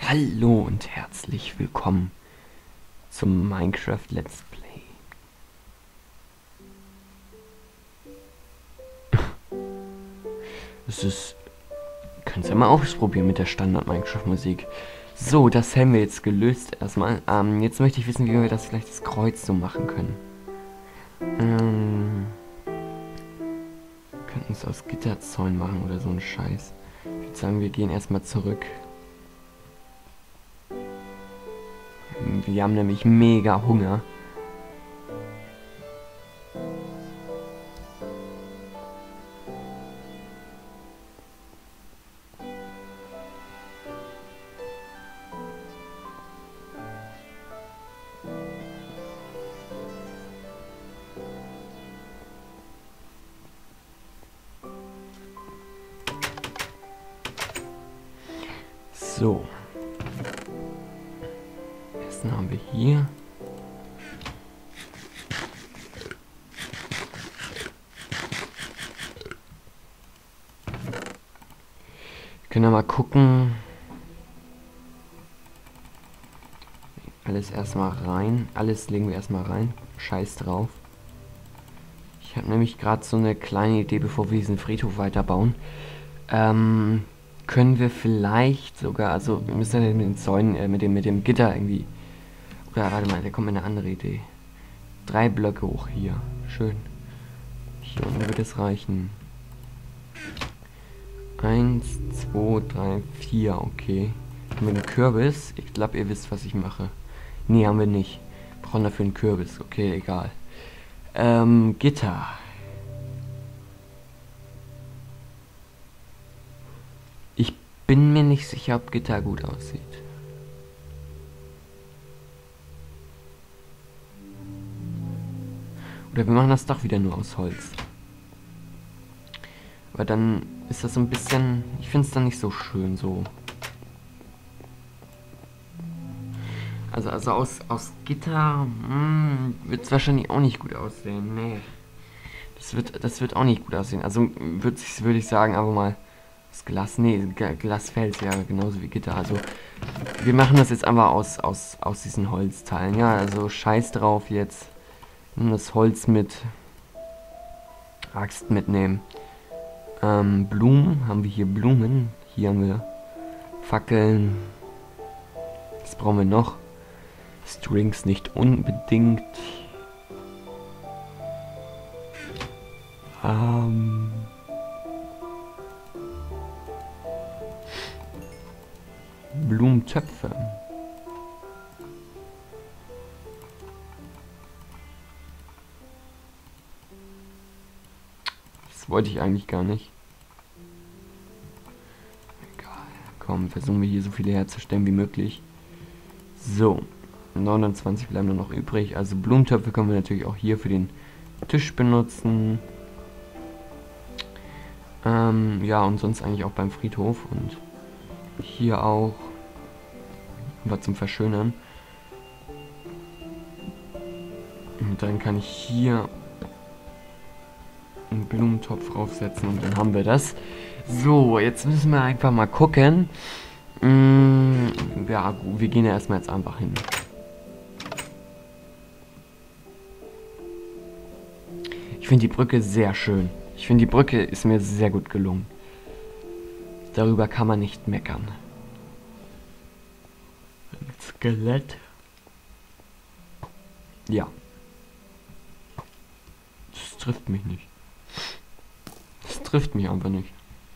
Hallo und herzlich willkommen zum Minecraft Let's Play. Könnt ihr mal ausprobieren mit der Standard-Minecraft-Musik. So, das haben wir jetzt gelöst erstmal. Jetzt möchte ich wissen, wie wir das vielleicht das Kreuz so machen können. Könnten es aus Gitterzäunen machen oder so ein Scheiß. Ich würde sagen, wir gehen erstmal zurück. Wir haben nämlich mega Hunger. So. Essen haben wir hier. Wir können ja mal gucken. Alles erstmal rein. Alles legen wir erstmal rein. Scheiß drauf. Ich habe nämlich gerade so eine kleine Idee, bevor wir diesen Friedhof weiterbauen. Können wir vielleicht sogar, also wir müssen ja mit den Zäunen, mit dem Gitter irgendwie. Oder warte mal, da kommt mir eine andere Idee. 3 Blöcke hoch hier. Schön. Hier unten wird es reichen. 1, 2, 3, 4, okay. Haben wir einen Kürbis? Ich glaube, ihr wisst, was ich mache. Nee, haben wir nicht. Brauchen dafür einen Kürbis. Okay, egal. Gitter. Ich bin mir nicht sicher, ob Gitter gut aussieht. Oder wir machen das doch wieder nur aus Holz. Aber dann ist das so ein bisschen... Ich finde es dann nicht so schön so. Also aus Gitter wird es wahrscheinlich auch nicht gut aussehen. Nee. Das wird auch nicht gut aussehen. Also würde ich sagen, aber mal das Glas. Nee, Glasfels, ja, genauso wie Gitter. Also wir machen das jetzt einfach aus diesen Holzteilen. Ja, also scheiß drauf jetzt. Nimm das Holz mit. Axt mitnehmen. Blumen. Haben wir hier Blumen? Hier haben wir Fackeln. Was brauchen wir noch? Strings nicht unbedingt. Blumentöpfe. Das wollte ich eigentlich gar nicht. Egal. Komm, versuchen wir hier so viele herzustellen wie möglich. So. 29 bleiben nur noch übrig. Also Blumentöpfe können wir natürlich auch hier für den Tisch benutzen. Ja, und sonst eigentlich auch beim Friedhof. Und hier auch. Aber zum Verschönern. Und dann kann ich hier einen Blumentopf draufsetzen und dann haben wir das. So, jetzt müssen wir einfach mal gucken. Ja, gut, wir gehen ja erstmal jetzt einfach hin. Ich finde die Brücke sehr schön. Ich finde, die Brücke ist mir sehr gut gelungen. Darüber kann man nicht meckern. Ein Skelett. Ja. Das trifft mich nicht. Das trifft mich einfach nicht.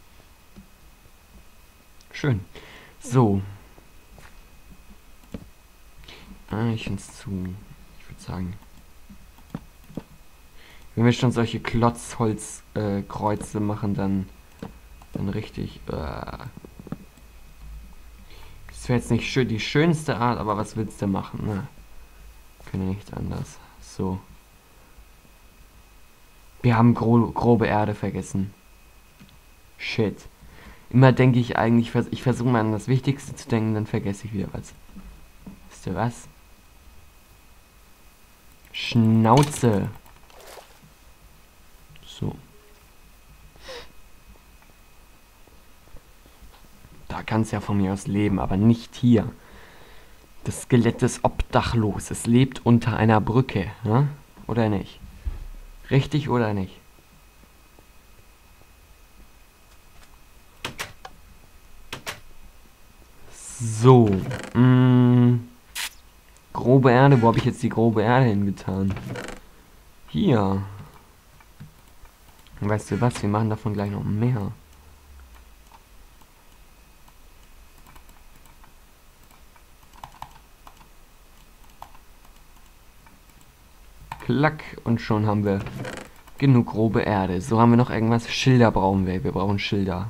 Schön. So. Ich finde es zu... Ich würde sagen... Wenn wir schon solche Klotzholzkreuze machen, dann richtig. Das wäre jetzt nicht die schönste Art, aber was willst du machen? Na, können ja nicht anders. So. Wir haben grobe Erde vergessen. Shit. Immer denke ich eigentlich, ich versuche mal an das Wichtigste zu denken, dann vergesse ich wieder was. Wisst ihr was? Schnauze. So. Da Da kannst ja von mir aus leben, aber nicht hier. Das Skelett ist obdachlos. Es lebt unter einer Brücke, ne? Oder nicht? Richtig oder nicht? So. Grobe Erde. Wo habe ich jetzt die grobe Erde hingetan? Hier. Weißt du was? Wir machen davon gleich noch mehr. Klack. Und schon haben wir genug grobe Erde. So haben wir noch irgendwas. Schilder brauchen wir. Wir brauchen Schilder.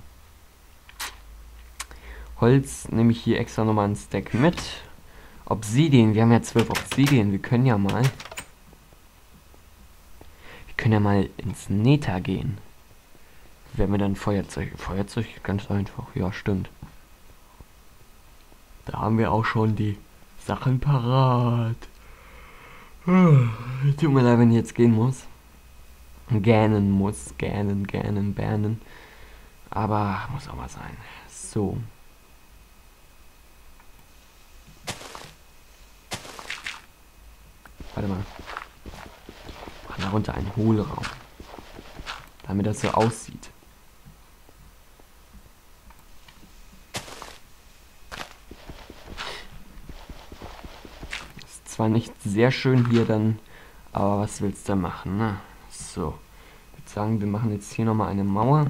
Holz nehme ich hier extra nochmal einen Stack mit. Obsidian. Wir haben ja 12 Obsidian. Wir können ja mal ins Nether gehen. Wenn wir dann Feuerzeug. Feuerzeug ganz einfach. Ja, stimmt. Da haben wir auch schon die Sachen parat. Tut mir leid, wenn ich jetzt gehen muss. Gähnen muss. Gähnen, bernen. Aber muss auch mal sein. So. Warte mal. Machen darunter einen Hohlraum. Damit das so aussieht. Ist zwar nicht sehr schön hier dann, aber was willst du machen, ne? So. Ich würde sagen, wir machen jetzt hier nochmal eine Mauer.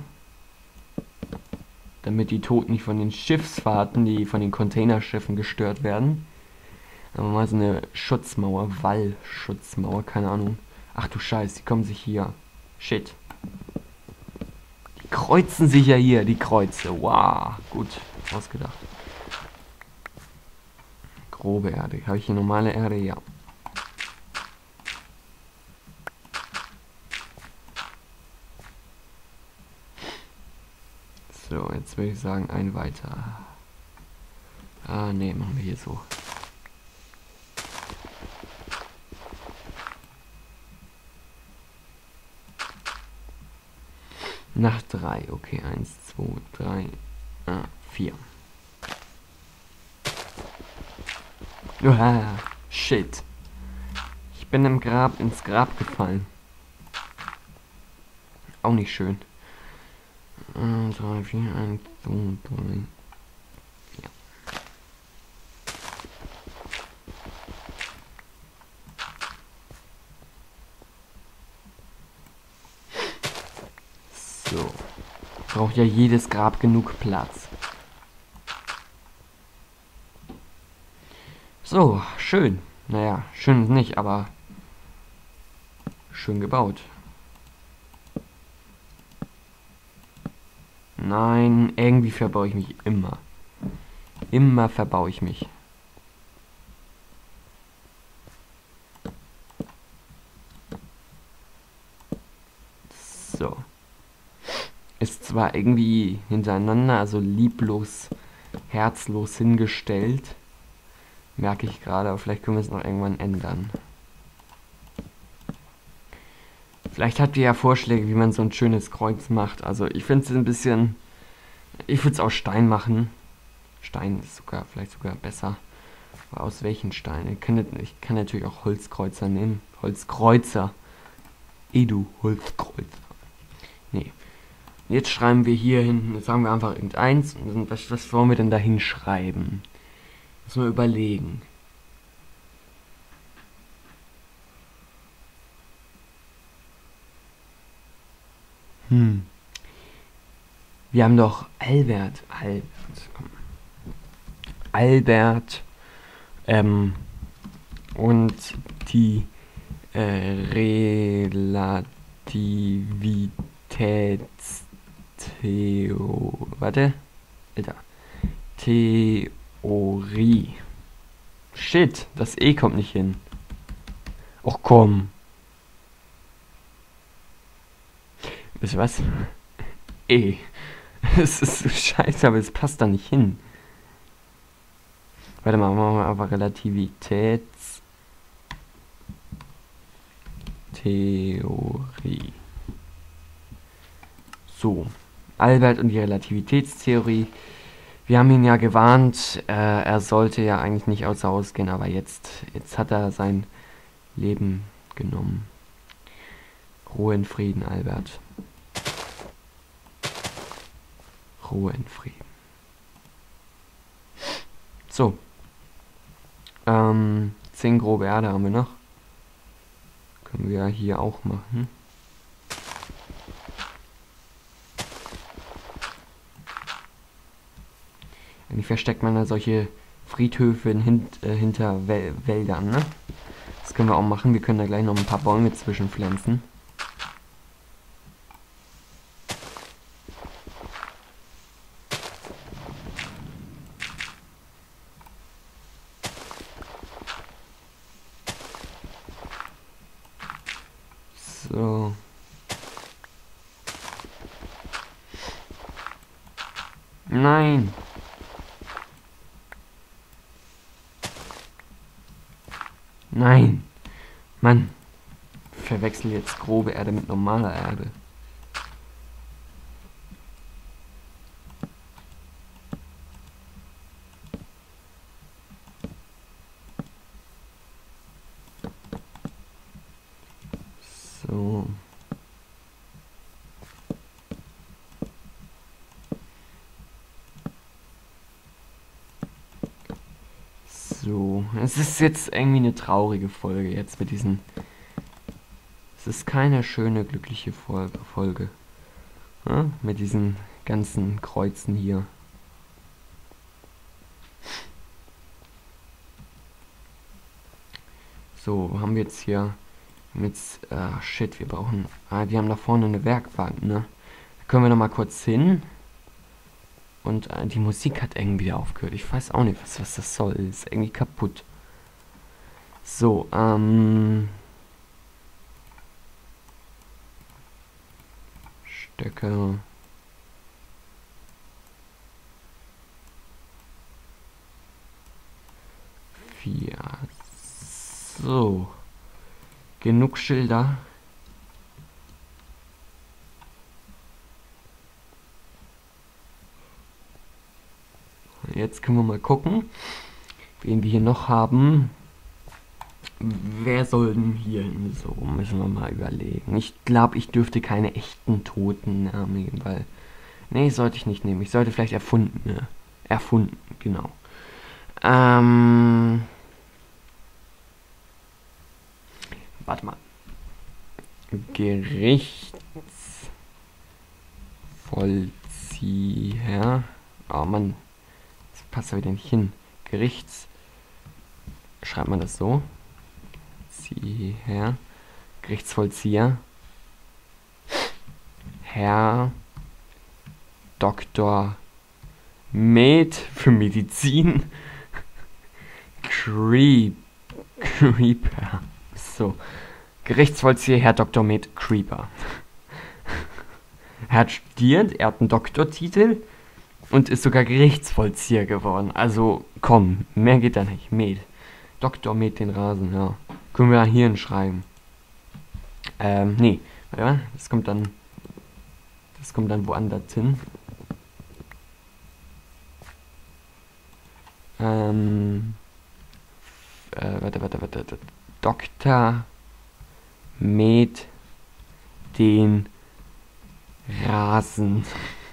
Damit die Toten nicht von den Schiffsfahrten, die von den Containerschiffen gestört werden. Aber mal so eine Schutzmauer, Wallschutzmauer, keine Ahnung. Ach du Scheiß, die kommen sich hier. Shit. Die kreuzen sich ja hier, die Kreuze. Wow, gut, ausgedacht. Grobe Erde. Habe ich hier normale Erde? Ja. So, jetzt würde ich sagen, ein weiter. Ah, ne, machen wir hier so. Nach 3, okay, 1, 2, 3, 4. Uah, shit. Ich bin ins Grab gefallen. Auch nicht schön. 3, 4, 1, 2, 3, 4. So. Braucht ja jedes Grab genug Platz. So, schön. Naja, schön ist nicht, aber schön gebaut. Nein, irgendwie verbaue ich mich immer. Immer verbaue ich mich. So. Ist zwar irgendwie hintereinander, also lieblos, herzlos hingestellt. Merke ich gerade, aber vielleicht können wir es noch irgendwann ändern. Vielleicht habt ihr ja Vorschläge, wie man so ein schönes Kreuz macht. Also ich finde es ein bisschen... Ich würde es aus Stein machen. Stein ist vielleicht sogar besser. Aber aus welchen Steinen? Ich kann natürlich auch Holzkreuzer nehmen. Holzkreuzer. Du Holzkreuzer. Nee. Jetzt schreiben wir hier hinten, jetzt sagen wir einfach irgendeins. Und was wollen wir denn da hinschreiben? Müssen wir überlegen. Wir haben doch Albert, und die Theorie. Shit, das E kommt nicht hin. Och komm. Wisst ihr was? E. Es ist so scheiße, aber es passt da nicht hin. Warte mal, machen wir aber Relativitätstheorie. So. Albert und die Relativitätstheorie. Wir haben ihn ja gewarnt, er sollte ja eigentlich nicht außer Haus gehen, aber jetzt hat er sein Leben genommen. Ruhe in Frieden, Albert. Ruhe in Frieden. So. 10 grobe Erde haben wir noch. Können wir hier auch machen. Eigentlich versteckt man da solche Friedhöfe hinter Wäldern, ne? Das können wir auch machen. Wir können da gleich noch ein paar Bäume zwischenpflanzen. So. Nein. Nein. Mann. Verwechsel jetzt grobe Erde mit normaler Erde. So. So, es ist jetzt irgendwie eine traurige Folge jetzt mit diesen. Es ist keine schöne, glückliche Folge. Ja, mit diesen ganzen Kreuzen hier. So, haben wir jetzt hier mit shit, wir brauchen. Wir haben da vorne eine Werkbank, ne? Da können wir noch mal kurz hin. Und die Musik hat irgendwie wieder aufgehört. Ich weiß auch nicht, was das soll. Ist irgendwie kaputt. So, Stöcke. Vier. So. Genug Schilder. Jetzt können wir mal gucken, wen wir hier noch haben. Wer soll denn hier hin? So, müssen wir mal überlegen. Ich glaube, ich dürfte keine echten Toten nehmen, weil... Nee, sollte ich nicht nehmen. Ich sollte vielleicht erfundene. Erfunden, genau. Warte mal. Gerichtsvollzieher. Oh Mann. Das passt ja wieder nicht hin. Schreibt man das so? Gerichtsvollzieher. Herr Dr. Med für Medizin. Creeper. So. Gerichtsvollzieher Herr Dr. Med Creeper. Er hat studiert, er hat einen Doktortitel und ist sogar Gerichtsvollzieher geworden. Also, komm, mehr geht da nicht. Med. Dr. Med den Rasen, ja. Können wir hier hinschreiben. Nee. Warte mal, das kommt dann woanders hin. Warte. Dr. Med den Rasen.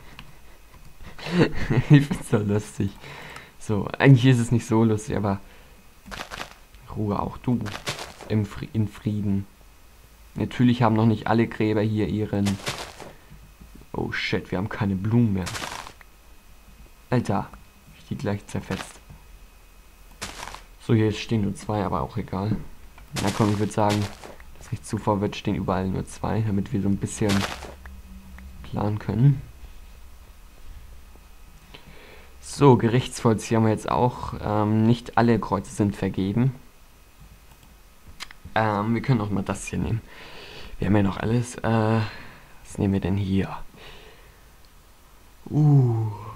Ich find's so lustig. So, eigentlich ist es nicht so lustig, aber Ruhe auch du in Frieden. Natürlich haben noch nicht alle Gräber hier ihren... Oh shit, wir haben keine Blumen mehr. Alter, ich die gleich zerfetzt. So, hier stehen nur 2, aber auch egal. Na komm, ich würde sagen, dass nicht zuvor wird, stehen überall nur 2, damit wir so ein bisschen planen können. So, Gerichtsvollzieher haben wir jetzt auch. Nicht alle Kreuze sind vergeben. Wir können auch mal das hier nehmen. Wir haben ja noch alles. Was nehmen wir denn hier?